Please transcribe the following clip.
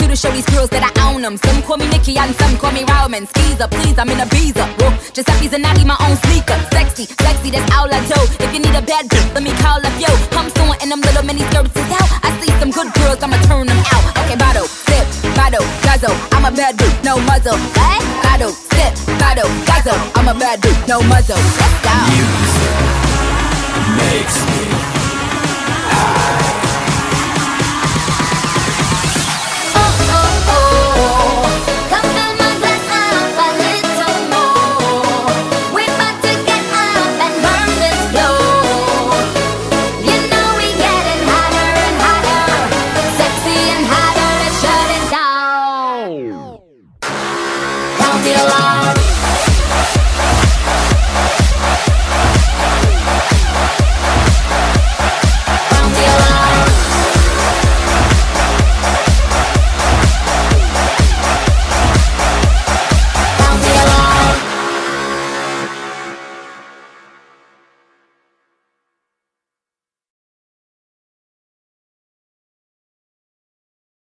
to show these girls that I own them. Some call me Nikki and some call me Roman. Skeezer, please, I'm in a visa. Whoa, Giuseppe's and I need my own sneaker. Sexy, sexy, that's all I do. If you need a bad bitch, let me call up yo. I'm soon and them little mini skirts is out. I see some good girls, I'ma turn them out. Okay, bottle, sip, bottle, guzzle. I'm a bad bitch, no muzzle. What? Bottle, sip, bottle, guzzle. I'm a bad bitch, no muzzle. Let's go. Music makes me